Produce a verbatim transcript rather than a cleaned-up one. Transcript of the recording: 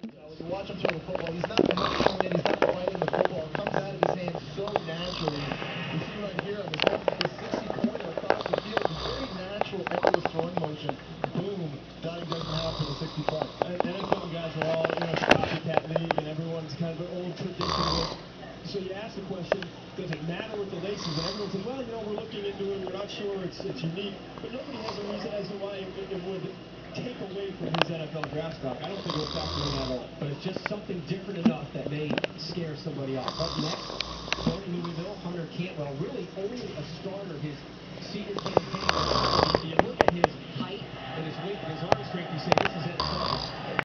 When you watch him throw the football, he's not punching it, he's not fighting the football. It comes out of his hands so naturally. You see right here on this sixty-pointer across the field, a very natural, effortless throwing motion. Boom, Donnie doesn't have for the sixty plus. And N F L guys are all, you know, it's a copycat league, and everyone's kind of an old tradition with. So you ask the question, does it matter with the laces? And everyone says, well, you know, we're looking into it, we're not sure, it's it's unique. But nobody has a reason as to why it, it would take away from his N F L draft stock. I don't think it will factor in at all. But it's just something different enough that may scare somebody off. Up next, Toby Louisville, Hunter Cantwell, really only a starter his senior campaign. You look at his height and his weight and his arm strength, you say, this is N F L.